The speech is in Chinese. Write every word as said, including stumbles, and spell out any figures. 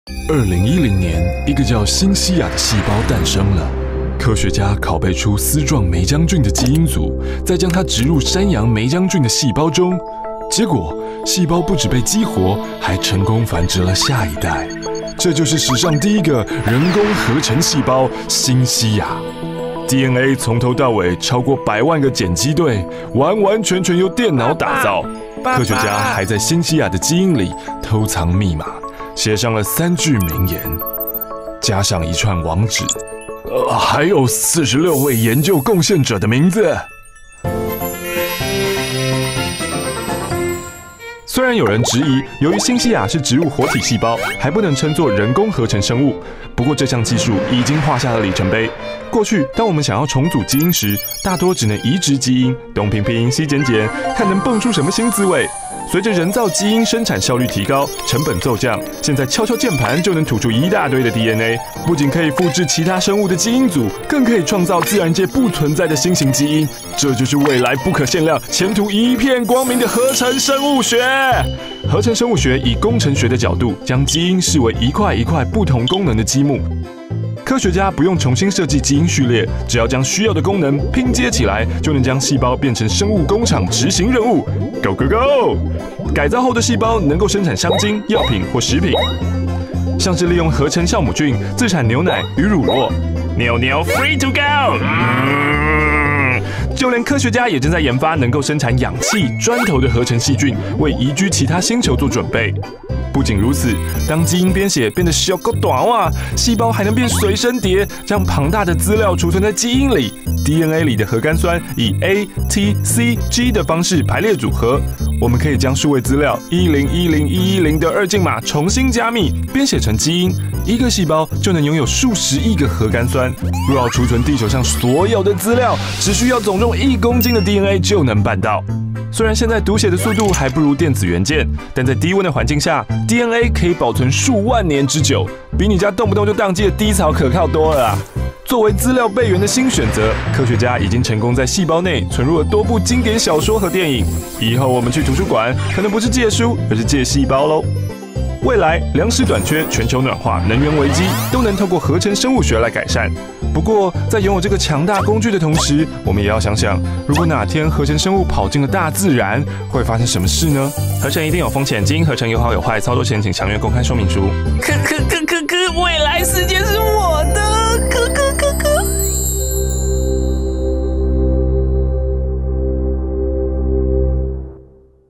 二零一零年，一个叫新西亚的细胞诞生了。科学家拷贝出丝状霉浆菌的基因组，再将它植入山羊霉浆菌的细胞中。结果，细胞不止被激活，还成功繁殖了下一代。这就是史上第一个人工合成细胞——新西亚。D N A 从头到尾超过百万个碱基对，完完全全由电脑打造。科学家还在新西亚的基因里偷藏密码，写上了三句名言，加上一串网址，呃，还有四十六位研究贡献者的名字。虽然有人质疑，由于新西亚是植入活体细胞，还不能称作人工合成生物，不过这项技术已经画下了里程碑。过去，当我们想要重组基因时，大多只能移植基因，东拼拼西剪剪，看能蹦出什么新滋味。随着人造基因生产效率提高，成本骤降，现在敲敲键盘就能吐出一大堆的 D N A， 不仅可以复制其他生物的基因组，更可以创造自然界不存在的新型基因。这就是未来不可限量、前途一片光明的合成生物学。合成生物学以工程学的角度，将基因视为一块一块不同功能的积木。科学家不用重新设计基因序列，只要将需要的功能拼接起来，就能将细胞变成生物工厂执行任务。Go go go！ 改造后的细胞能够生产香精、药品或食品，像是利用合成酵母菌自产牛奶与乳酪。牛牛 free to go！、嗯、就连科学家也正在研发能够生产氧气、砖头的合成细菌，为移居其他星球做准备。不仅如此，当基因编写变得小够短哇，细胞还能变随身碟，将庞大的资料储存在基因里。D N A 里的核苷酸以 A、T、C、G 的方式排列组合，我们可以将数位资料一零一零一一零的二进码重新加密，编写成基因。一个细胞就能拥有数十亿个核苷酸。若要储存地球上所有的资料，只需要总重一公斤的 D N A 就能办到。虽然现在读写的速度还不如电子元件，但在低温的环境下 ，D N A 可以保存数万年之久，比你家动不动就宕机的低槽可靠多了啊！作为资料备源的新选择，科学家已经成功在细胞内存入了多部经典小说和电影。以后我们去图书馆，可能不是借书，而是借细胞喽。未来粮食短缺、全球暖化、能源危机都能透过合成生物学来改善。不过，在拥有这个强大工具的同时，我们也要想想，如果哪天合成生物跑进了大自然，会发生什么事呢？合成一定有风险，基因合成有好有坏，操作前请详阅公开说明书。 可可可可可，未来世界是我的。